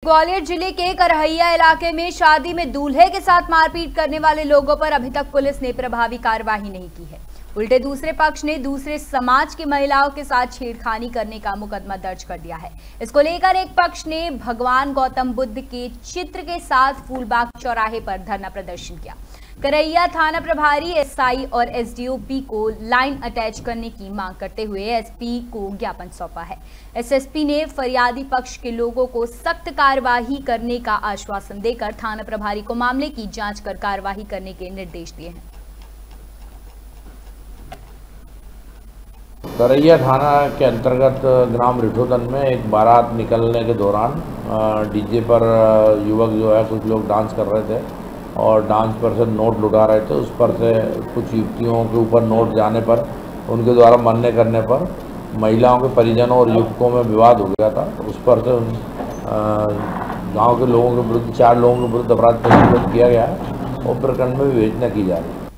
ग्वालियर जिले के करहैया इलाके में शादी में दूल्हे के साथ मारपीट करने वाले लोगों पर अभी तक पुलिस ने प्रभावी कार्रवाई नहीं की है। उल्टे दूसरे पक्ष ने दूसरे समाज की महिलाओं के साथ छेड़खानी करने का मुकदमा दर्ज कर दिया है। इसको लेकर एक पक्ष ने भगवान गौतम बुद्ध के चित्र के साथ फूलबाग चौराहे पर धरना प्रदर्शन किया। करैया थाना प्रभारी एसआई और एसडीओपी को लाइन अटैच करने की मांग करते हुए एसपी को ज्ञापन सौंपा है। एसएसपी ने फरियादी पक्ष के लोगों को सख्त कार्यवाही करने का आश्वासन देकर थाना प्रभारी को मामले की जांच कर कार्यवाही करने के निर्देश दिए हैं। करैया थाना के अंतर्गत ग्राम रिठोदन में एक बारात निकलने के दौरान डीजे पर युवक जो है कुछ लोग डांस कर रहे थे और डांस पर से नोट लुटा रहे थे। उस पर से कुछ युवतियों के ऊपर नोट जाने पर उनके द्वारा मान्य करने पर महिलाओं के परिजनों और युवकों में विवाद हो गया था। उस पर से गांव के लोगों के विरुद्ध 4 लोगों के विरुद्ध अपराध पंजीबद्ध किया गया और प्रकरण में विवेचना की जा रही है।